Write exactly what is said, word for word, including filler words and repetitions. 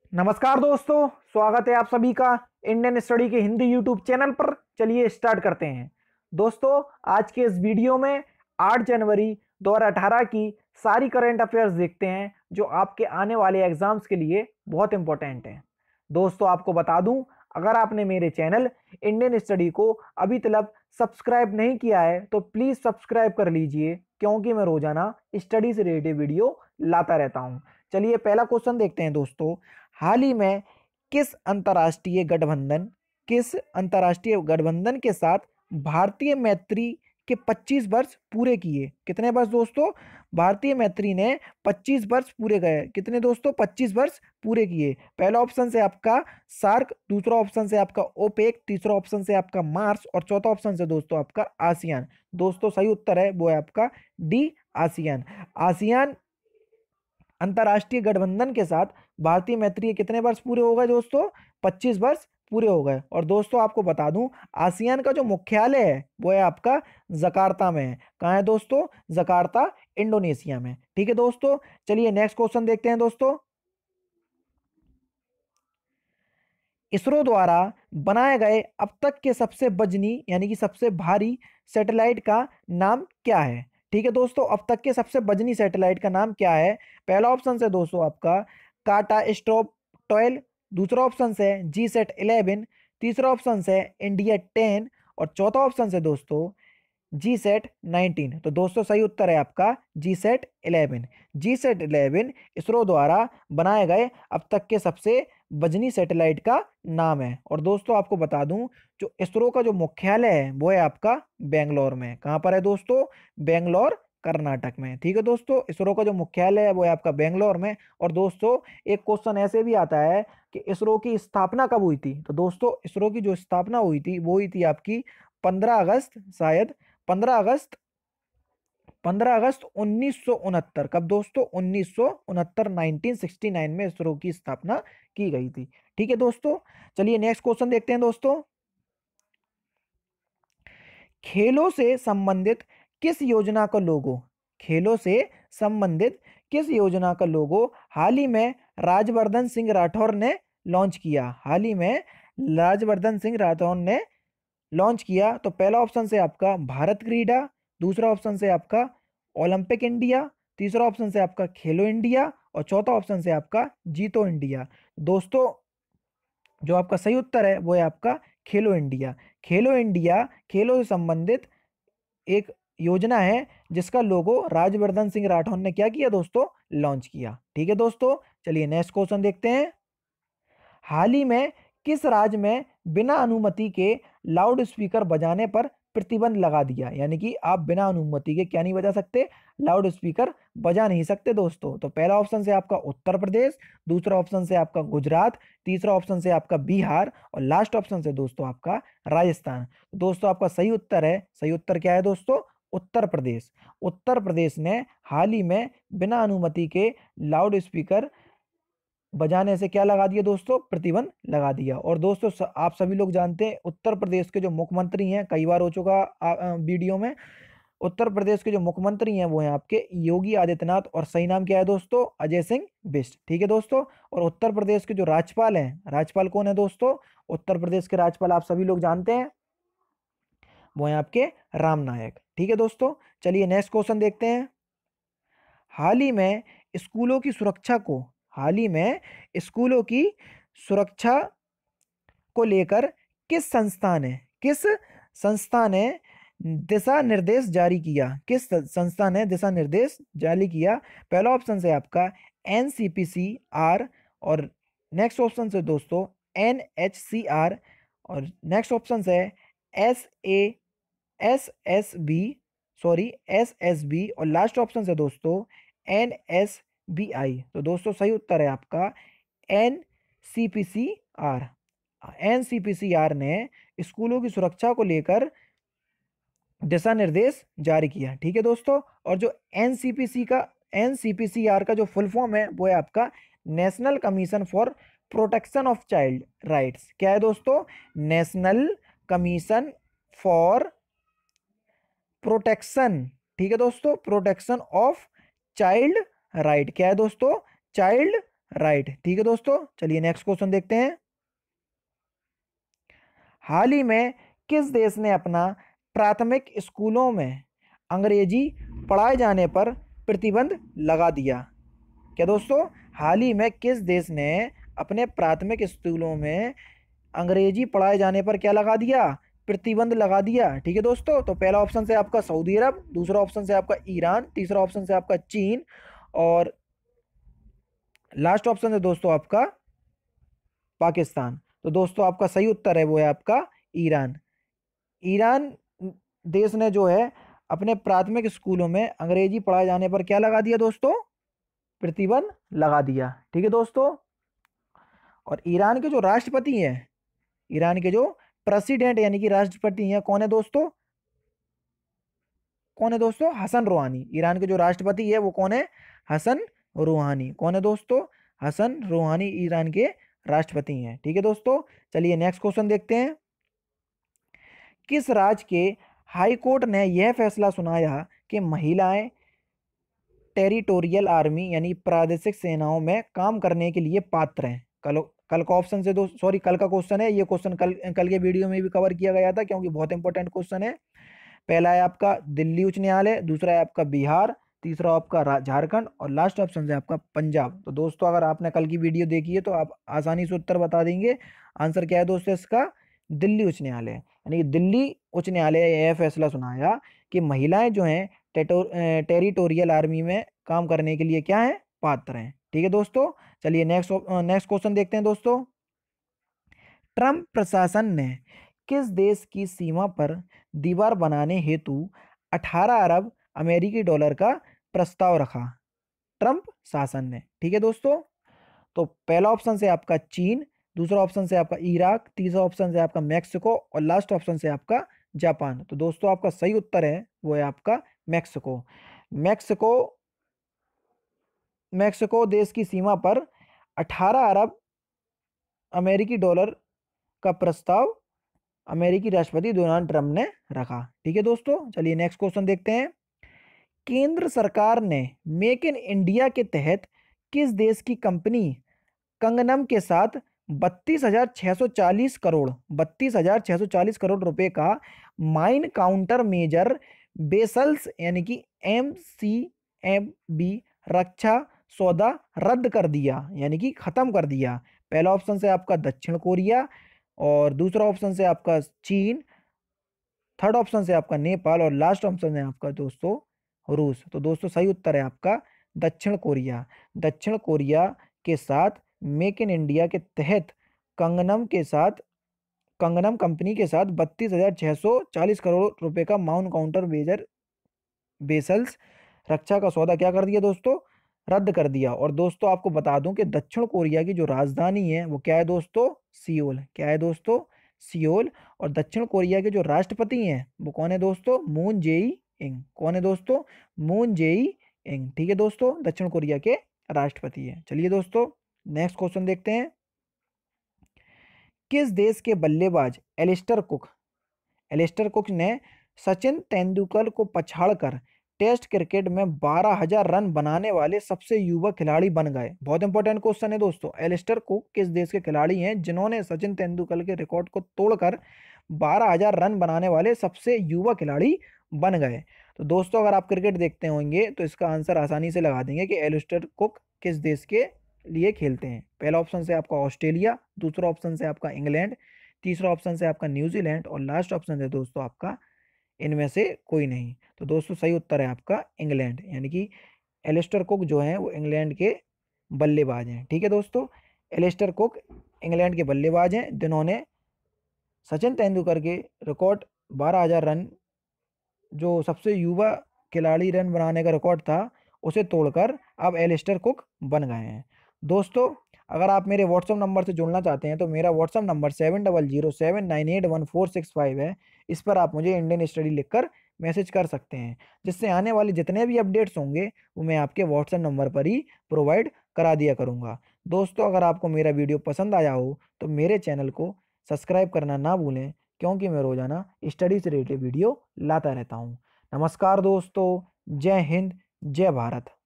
नमस्कार दोस्तों, स्वागत है आप सभी का इंडियन स्टडी के हिंदी यूट्यूब चैनल पर। चलिए स्टार्ट करते हैं। दोस्तों, आज के इस वीडियो में आठ जनवरी दो हज़ार अठारह की सारी करंट अफेयर्स देखते हैं जो आपके आने वाले एग्जाम्स के लिए बहुत इंपॉर्टेंट हैं। दोस्तों, आपको बता दूं, अगर आपने मेरे चैनल इंडियन स्टडी को अभी तक सब्सक्राइब नहीं किया है तो प्लीज़ सब्सक्राइब कर लीजिए, क्योंकि मैं रोजाना स्टडी से रिलेटेड वीडियो लाता रहता हूं। चलिए पहला क्वेश्चन देखते हैं दोस्तों। हाल ही में किस अंतर्राष्ट्रीय गठबंधन किस अंतर्राष्ट्रीय गठबंधन के साथ भारतीय मैत्री के पच्चीस वर्ष पूरे किए? कितने वर्ष दोस्तों? भारतीय मैत्री ने पच्चीस वर्ष पूरे गए। कितने दोस्तों? पच्चीस वर्ष पूरे किए। पहला ऑप्शन से आपका सार्क, दूसरा ऑप्शन से आपका ओपेक, तीसरा ऑप्शन से आपका मार्स और चौथा ऑप्शन से दोस्तों आपका आसियान। दोस्तों सही उत्तर है वो है आपका डी, आसियान। आसियान अंतर्राष्ट्रीय गठबंधन के साथ भारतीय मैत्री के कितने वर्ष पूरे हो गए दोस्तों? पच्चीस वर्ष पूरे हो गए। और दोस्तों आपको बता दूं, आसियान का जो मुख्यालय है वो है आपका जकार्ता में है। कहाँ है दोस्तों? जकार्ता, इंडोनेशिया में। ठीक है दोस्तों, चलिए नेक्स्ट क्वेश्चन देखते हैं दोस्तों। इसरो द्वारा बनाए गए अब तक के सबसे वजनी यानी कि सबसे भारी सैटेलाइट का नाम क्या है? ठीक है दोस्तों, अब तक के सबसे वजनी सैटेलाइट का नाम क्या है? पहला ऑप्शन से दोस्तों आपका काटा स्ट्रोप ट्वेल्व, दूसरा ऑप्शन से जी सेट इलेवन, तीसरा ऑप्शन से इंडिया टेन और चौथा ऑप्शन से दोस्तों जी सेट नाइनटीन। तो दोस्तों सही उत्तर है आपका G sat eleven. G sat eleven ISRO द्वारा बनाए गए अब तक के सबसे वजनी सैटेलाइट का नाम है। और दोस्तों आपको बता दूं, जो इसरो का जो मुख्यालय है वो है आपका बेंगलोर में। कहाँ पर है दोस्तों? बेंगलोर, कर्नाटक में। ठीक है दोस्तों, इसरो का जो मुख्यालय है वो है आपका बेंगलोर में। और दोस्तों एक क्वेश्चन ऐसे भी आता है कि इसरो की स्थापना कब हुई थी? तो दोस्तों इसरो की जो स्थापना हुई थी वो हुई थी आपकी पंद्रह अगस्त, शायद पंद्रह अगस्त पंद्रह अगस्त उन्नीस सौ उनहत्तर। कब दोस्तों? उन्नीस सौ उनहत्तर, नाइनटीन सिक्सटी नाइन में इसरो की स्थापना की गई थी। ठीक है दोस्तों, चलिए नेक्स्ट क्वेश्चन देखते हैं दोस्तों। खेलों से संबंधित किस योजना का लोगो खेलों से संबंधित किस योजना का लोगो हाल ही में राजवर्धन सिंह राठौर ने लॉन्च किया? हाल ही में राजवर्धन सिंह राठौर ने लॉन्च किया। तो पहला ऑप्शन से आपका भारत क्रीडा, दूसरा ऑप्शन से आपका ओलंपिक इंडिया, तीसरा ऑप्शन से आपका खेलो इंडिया और चौथा ऑप्शन से आपका जीतो इंडिया। दोस्तों जो आपका सही उत्तर है वो है आपका खेलो इंडिया। खेलो इंडिया खेलों से संबंधित एक योजना है जिसका लोगो राजवर्धन सिंह राठौर ने क्या किया दोस्तों? लॉन्च किया। ठीक है दोस्तों, चलिए नेक्स्ट क्वेश्चन देखते हैं। हाल ही में किस राज्य में बिना अनुमति के लाउड स्पीकर बजाने पर प्रतिबंध लगा दिया? यानी कि आप बिना अनुमति के क्या नहीं बजा सकते? लाउड स्पीकर बजा नहीं सकते दोस्तों। तो पहला ऑप्शन से आपका उत्तर प्रदेश, दूसरा ऑप्शन से आपका गुजरात, तीसरा ऑप्शन से आपका बिहार और लास्ट ऑप्शन से दोस्तों आपका राजस्थान। दोस्तों आपका सही उत्तर है, सही उत्तर क्या है दोस्तों? उत्तर प्रदेश। उत्तर प्रदेश ने हाल ही में बिना अनुमति के लाउड स्पीकर बजाने से क्या लगा दिया दोस्तों? प्रतिबंध लगा दिया। और दोस्तों स- आप सभी लोग जानते हैं उत्तर प्रदेश के जो मुख्यमंत्री हैं, कई बार हो चुका आ, आ, वीडियो में, उत्तर प्रदेश के जो मुख्यमंत्री हैं वो हैं आपके योगी आदित्यनाथ और सही नाम क्या है दोस्तों? अजय सिंह बिष्ट। ठीक है दोस्तों, और उत्तर प्रदेश के जो राज्यपाल हैं, राज्यपाल कौन है दोस्तों? उत्तर प्रदेश के राज्यपाल आप सभी लोग जानते हैं, वो हैं आपके राम नायक। ठीक है दोस्तों, चलिए नेक्स्ट क्वेश्चन देखते हैं। हाल ही में स्कूलों की सुरक्षा को हाल ही में स्कूलों की सुरक्षा को लेकर किस संस्था ने किस संस्था ने दिशा निर्देश जारी किया? किस संस्था ने दिशा निर्देश जारी किया? पहला ऑप्शन से आपका N C P C R और नेक्स्ट ऑप्शन से दोस्तों एन एच सी आर और नेक्स्ट ऑप्शन से S A S S B sorry S S B और लास्ट ऑप्शन से दोस्तों एन एस बी आई। तो दोस्तों सही उत्तर है आपका N C P C R. N C P C R ने स्कूलों की सुरक्षा को लेकर दिशा निर्देश जारी किया। ठीक है दोस्तों, और जो एन सी पी सी का N C P C R का जो फुल फॉर्म है वो है आपका national commission for protection of child rights. क्या है दोस्तों? National commission for protection. ठीक है दोस्तों, प्रोटेक्शन ऑफ चाइल्ड राइट। क्या है दोस्तों? Child right. ठीक है दोस्तों, चलिए नेक्स्ट क्वेश्चन देखते हैं। हाल ही में किस देश ने अपना प्राथमिक स्कूलों में अंग्रेजी पढ़ाए जाने पर प्रतिबंध लगा दिया? क्या दोस्तों, हाल ही में किस देश ने अपने प्राथमिक स्कूलों में अंग्रेजी पढ़ाए जाने पर क्या लगा दिया? प्रतिबंध लगा दिया। ठीक है दोस्तों, तो पहला ऑप्शन से आपका सऊदी अरब, दूसरा ऑप्शन से आपका ईरान, तीसरा ऑप्शन से आपका चीन और लास्ट ऑप्शन है दोस्तों आपका पाकिस्तान। तो दोस्तों आपका सही उत्तर है वो है आपका ईरान। ईरान देश ने जो है अपने प्राथमिक स्कूलों में अंग्रेजी पढ़ाए जाने पर क्या लगा दिया दोस्तों? प्रतिबंध लगा दिया। ठीक है दोस्तों, और ईरान के जो राष्ट्रपति हैं, ईरान के जो प्रेसिडेंट यानी कि राष्ट्रपति हैं, कौन है दोस्तों? कौन है दोस्तों? हसन रूहानी। ईरान के जो राष्ट्रपति है वो कौन है? हसन रूहानी। कौन है दोस्तों? हसन रूहानी ईरान के राष्ट्रपति हैं। ठीक है दोस्तों, चलिए नेक्स्ट क्वेश्चन देखते हैं। किस राज्य के हाई कोर्ट ने यह फैसला सुनाया कि महिलाएं टेरिटोरियल आर्मी यानी प्रादेशिक सेनाओं में काम करने के लिए पात्र हैं? कल कल का ऑप्शन से दोस्त सॉरी कल का क्वेश्चन है, ये क्वेश्चन कल कल के वीडियो में भी कवर किया गया था क्योंकि बहुत इंपॉर्टेंट क्वेश्चन है। पहला है आपका दिल्ली उच्च न्यायालय, दूसरा है आपका बिहार, तीसरा आपका झारखंड और लास्ट ऑप्शन है आपका पंजाब। तो दोस्तों अगर आपने कल की वीडियो देखी है तो आप आसानी से उत्तर बता देंगे। आंसर क्या है दोस्तों इसका? दिल्ली उच्च न्यायालय। यानी कि दिल्ली उच्च न्यायालय यह फैसला सुनाया कि महिलाएं जो हैं टेरिटोरियल आर्मी में काम करने के लिए क्या है? पात्र हैं। ठीक है दोस्तों, चलिए नेक्स्ट नेक्स्ट क्वेश्चन देखते हैं दोस्तों। ट्रंप प्रशासन ने किस देश की सीमा पर दीवार बनाने हेतु अठारह अरब अमेरिकी डॉलर का प्रस्ताव रखा? ट्रंप शासन ने। ठीक है दोस्तों, तो पहला ऑप्शन से आपका चीन, दूसरा ऑप्शन से आपका इराक, तीसरा ऑप्शन से आपका मैक्सिको और लास्ट ऑप्शन से आपका जापान। तो दोस्तों आपका सही उत्तर है वो है आपका मैक्सिको। मैक्सिको मैक्सिको देश की सीमा पर अठारह अरब अमेरिकी डॉलर का प्रस्ताव अमेरिकी राष्ट्रपति डोनाल्ड ट्रंप ने रखा। ठीक है दोस्तों, चलिए नेक्स्ट क्वेश्चन देखते हैं। केंद्र सरकार ने मेक इन इंडिया के तहत किस देश की कंपनी कंगनम के साथ बत्तीस हजार छह सौ चालीस करोड़ बत्तीस हजार छह सौ चालीस करोड़ रुपए का माइन काउंटर मेजर बेसल्स यानी कि एम सी एम बी रक्षा सौदा रद्द कर दिया यानी कि खत्म कर दिया? पहला ऑप्शन से आपका दक्षिण कोरिया और दूसरा ऑप्शन से आपका चीन, थर्ड ऑप्शन से आपका नेपाल और लास्ट ऑप्शन है आपका दोस्तों रूस। तो दोस्तों सही उत्तर है आपका दक्षिण कोरिया। दक्षिण कोरिया के साथ मेक इन इंडिया के तहत कंगनम के साथ कंगनम कंपनी के साथ बत्तीस हजार छह सौ चालीस करोड़ रुपए का माउंट काउंटर मेजर बेसल्स रक्षा का सौदा क्या कर दिया दोस्तों? रद्द कर दिया। और दोस्तों आपको बता दूं कि दक्षिण कोरिया की जो राजधानी है वो क्या है दोस्तों? सियोल। क्या है दोस्तों? सियोल। और दक्षिण कोरिया के जो राष्ट्रपति हैं वो कौन है दोस्तों? मून जेई इंग। कौन है दोस्तों? मून जेई इंग। ठीक है दोस्तों, दक्षिण कोरिया के राष्ट्रपति हैं। चलिए दोस्तों नेक्स्ट क्वेश्चन देखते हैं। किस देश के बल्लेबाज एलिस्टर कुक एलिस्टर कुक ने सचिन तेंदुलकर को पछाड़कर टेस्ट क्रिकेट में बारह हजार रन बनाने वाले सबसे युवा खिलाड़ी बन गए? बहुत इंपॉर्टेंट क्वेश्चन है दोस्तों। एलिस्टर कुक किस देश के खिलाड़ी हैं जिन्होंने सचिन तेंदुलकर के रिकॉर्ड को तोड़कर बारह हजार रन बनाने वाले सबसे युवा खिलाड़ी बन गए? तो दोस्तों अगर आप क्रिकेट देखते होंगे तो इसका आंसर आसानी से लगा देंगे कि एलिस्टर कुक किस देश के लिए खेलते हैं। पहला ऑप्शन से आपका ऑस्ट्रेलिया, दूसरा ऑप्शन से आपका इंग्लैंड, तीसरा ऑप्शन से आपका न्यूजीलैंड और लास्ट ऑप्शन है दोस्तों आपका इनमें से कोई नहीं। तो दोस्तों सही उत्तर है आपका इंग्लैंड। यानी कि एलिस्टर कुक जो है वो इंग्लैंड के बल्लेबाज हैं। ठीक है दोस्तों, एलिस्टर कुक इंग्लैंड के बल्लेबाज हैं जिन्होंने सचिन तेंदुलकर के रिकॉर्ड बारह हजार रन जो सबसे युवा खिलाड़ी रन बनाने का रिकॉर्ड था उसे तोड़कर अब एलिस्टर कुक बन गए हैं। दोस्तों अगर आप मेरे व्हाट्सअप नंबर से जुड़ना चाहते हैं तो मेरा WhatsApp number seven double zero seven nine eight one four six five है। इस पर आप मुझे इंडियन स्टडी लिखकर मैसेज कर सकते हैं, जिससे आने वाले जितने भी अपडेट्स होंगे वो मैं आपके व्हाट्सएप नंबर पर ही प्रोवाइड करा दिया करूँगा। दोस्तों अगर आपको मेरा वीडियो पसंद आया हो तो मेरे चैनल को सब्सक्राइब करना ना भूलें, क्योंकि मैं रोज़ाना स्टडी से रिलेटेड वीडियो लाता रहता हूँ। नमस्कार दोस्तों, जय हिंद, जय भारत।